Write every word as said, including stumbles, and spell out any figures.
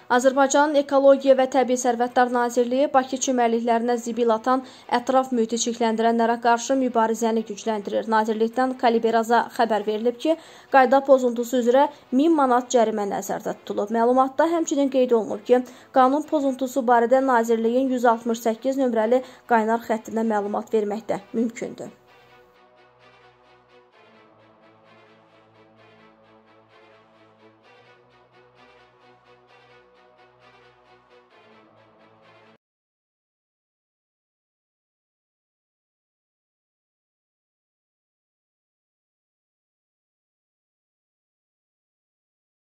Azərbaycanın Ekologiya və Təbii Sərvətlər Nazirliyi Bakı çimərliklərinə zibil atan, ətraf mühiti çirkləndirənlərə qarşı mübarizəni gücləndirir. Nazirlikdən Kaliberaza xəbər verilib ki, qayda pozuntusu üzrə min manat cərimə nəzərdə tutulub. Məlumatda həmçinin qeyd olunub ki, qanun pozuntusu barədə Nazirliyin yüz altmış səkkiz nömrəli qaynar xəttinə məlumat verməkdə mümkündür.